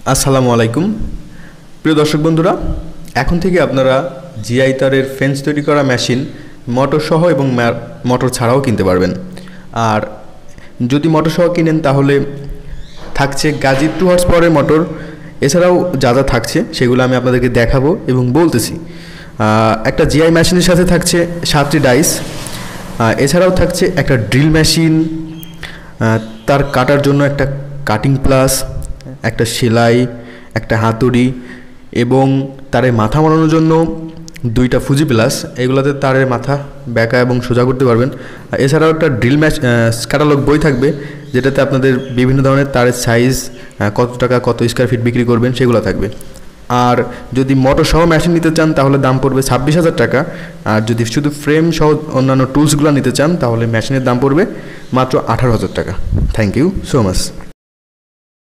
আসসালামু আলাইকুম প্রিয় দর্শক বন্ধুরা, এখন থেকে আপনারা জিআই তারের ফেন্স তৈরি করা মেশিন মোটর সহ এবং মোটর ছাড়াও কিনতে পারবেন। আর যদি মোটর সহ কিনেন তাহলে থাকছে গাজী 2 হর্স পাওয়ারের মোটর। এছাড়াও যা যা থাকছে সেগুলো আমি আপনাদেরকে দেখাবো এবং বলতেছি। একটা জিআই মেশিনের সাথে থাকছে 7টি ডাইস। এছাড়াও থাকছে একটা ড্রিল মেশিন, তার কাটার জন্য একটা কাটিং প্লাস, একটা সেলাই, একটা হাতুড়ি এবং তারের মাথা মারানোর জন্য 2টা ফুজি প্লাস। এগুলোতে তারের মাথা বেঁকা এবং সোজা করতে পারবেন। এছাড়াও একটা ড্রিল ক্যাটালগ বই থাকবে, যেটাতে আপনাদের বিভিন্ন ধরনের তারের সাইজ, কত টাকা কত স্কোয়ার ফিট বিক্রি করবেন সেগুলো থাকবে। আর যদি মোটর সহ মেশিন নিতে চান তাহলে দাম পড়বে 26,000 টাকা। আর যদি শুধু ফ্রেম সহ অন্যান্য টুলসগুলো নিতে চান তাহলে মেশিনের দাম পড়বে মাত্র 18,000 টাকা। Thank you so much.